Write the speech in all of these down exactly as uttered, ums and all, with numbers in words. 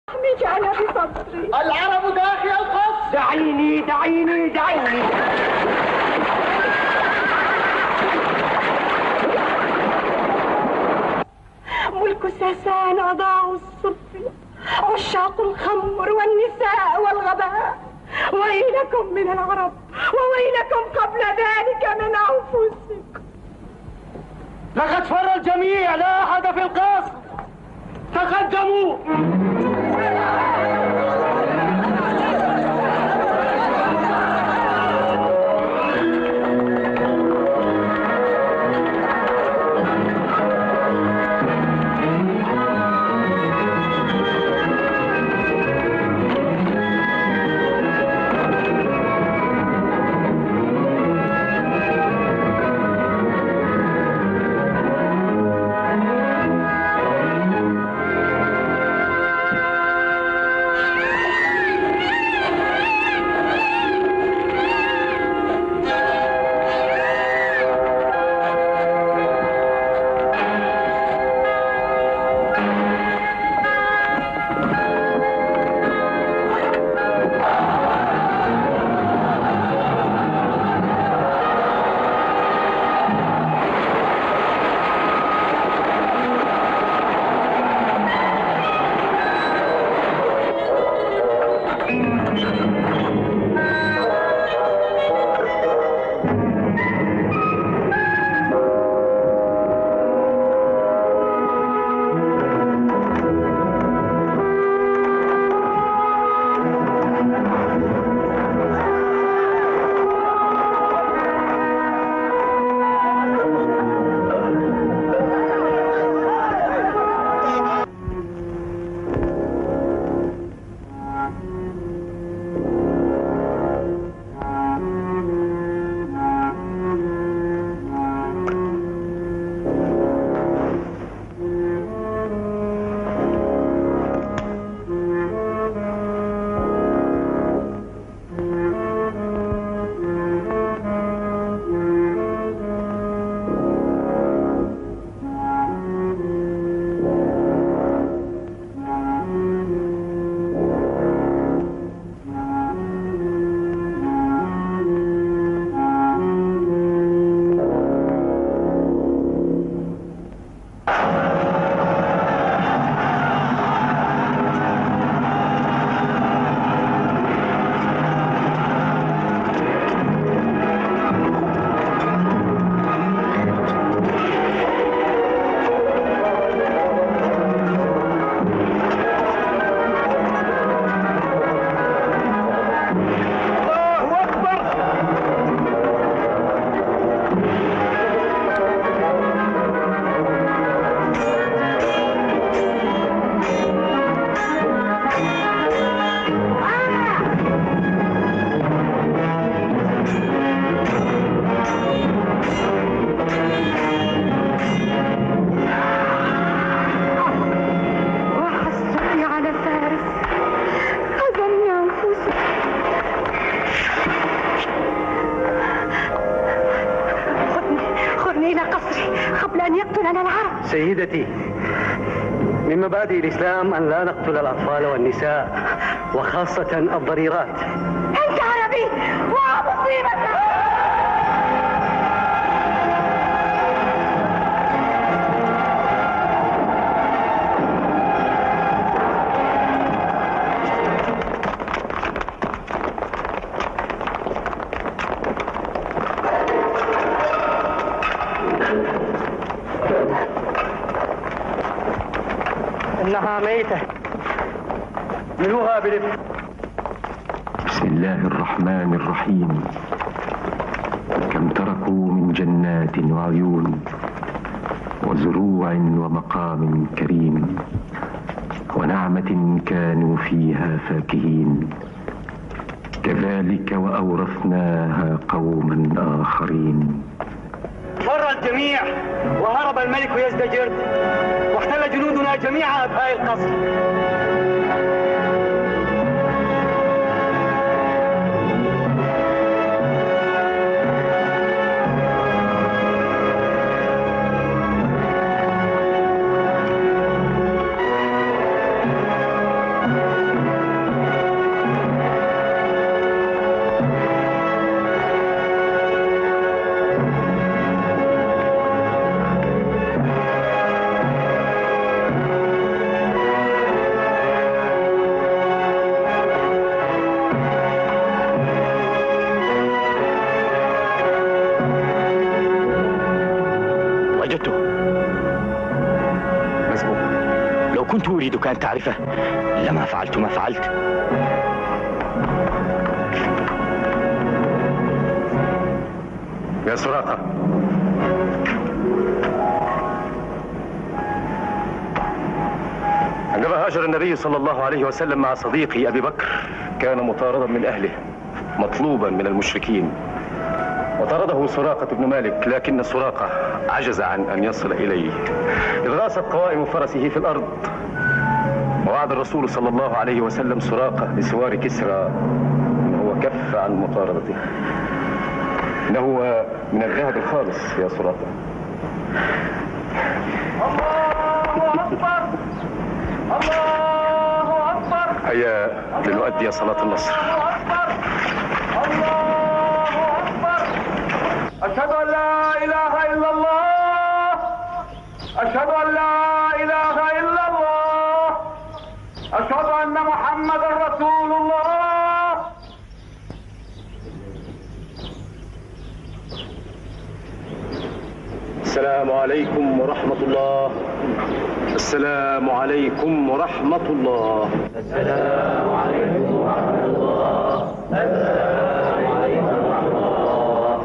جعل بصدري. العرب داخل القصر. دعيني دعيني دعيني. ملك ساسان أضاعوا الصفي، عشاق الخمر والنساء والغباء. ويلكم من العرب وويلكم قبل ذلك من أنفسكم. لقد فر الجميع، لا أحد في القصر. تقدموا. سيدتي، من مبادئ الإسلام أن لا نقتل الأطفال والنساء وخاصة الضريرات. أنت عربي ومصيبتك. إنها ميتة. ملوها بلف. بسم الله الرحمن الرحيم. كم تركوا من جنات وعيون وزروع ومقام كريم ونعمة كانوا فيها فاكهين كذلك وأورثناها قوما آخرين. فر الجميع وهرب الملك يزدجر، واحتل جنودنا جميع أبهاء القصر. أريدك أن تعرفه لما فعلت ما فعلت. يا سراقة، عندما هاجر النبي صلى الله عليه وسلم مع صديقي أبي بكر كان مطاردا من أهله مطلوبا من المشركين، وطارده سراقة بن مالك، لكن سراقة عجز عن أن يصل إليه إذ غاصت قوائم فرسه في الأرض. ووعد الرسول صلى الله عليه وسلم سراقة بسوار كسرى وهو كف عن مطاردته. إنه من الذهب الخالص يا سراقة. الله أكبر الله أكبر. هيا لنؤدي صلاة النصر. الله أكبر الله أكبر. أشهد أن لا إله إلا الله، أشهد أن لا إله إلا الله، أشهد أن محمدا رسول الله. السلام عليكم ورحمة الله. السلام عليكم ورحمة الله. السلام عليكم ورحمة الله. السلام عليكم ورحمة الله.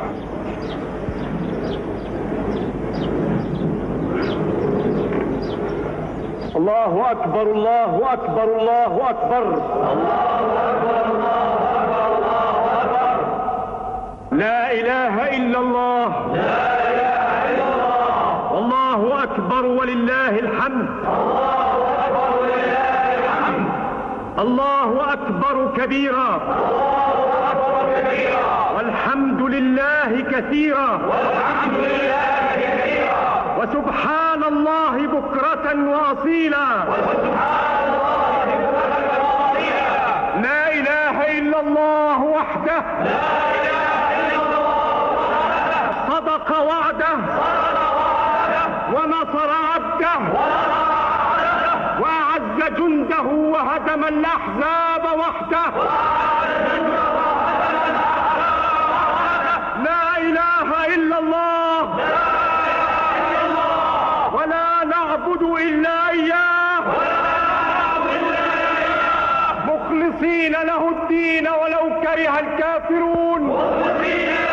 الله أكبر الله أكبر الله أكبر. الله أكبر الله أكبر الله أكبر. لا إله إلا الله. لا إله إلا الله. والله أكبر ولله الحمد. الله أكبر ولله الحمد. الله أكبر كبيرا. الله أكبر كبيرا. والحمد لله كثيرا. والحمد لله كثيرا. وسبحان الله بكرة وأصيلا. وسبحان الله بكرة وأصيلا. لا إله إلا الله وحده. لا إله إلا الله وحده. صدق وعده. صدق وعده. ونصر عبده. وأعز جنده وهدم الأحزاب وحده. لا إله إلا الله. ولا نعبد إلا إياه. مخلصين له الدين ولو كره الكافرون.